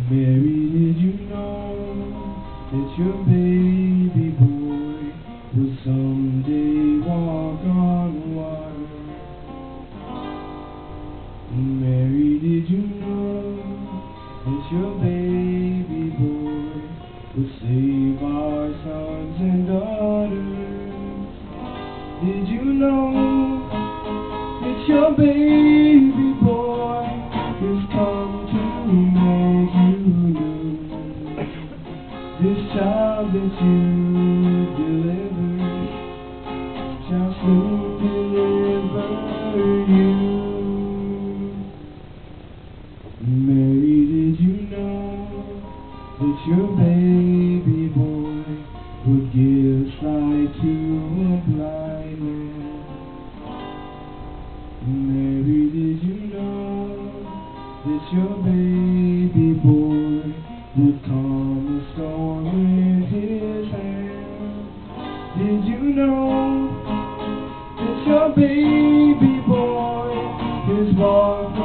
Mary, did you know that your baby boy will someday walk on water? Mary, did you know that your baby boy will save our sons and daughters? Did you know that your baby boy is come to make you new? This child that you delivered shall soon deliver you. Mary, did you know that your baby boy would give sight to a blind man? Mary, did you know that your baby boy would calm a storm with his hand? Did you know that your baby boy is born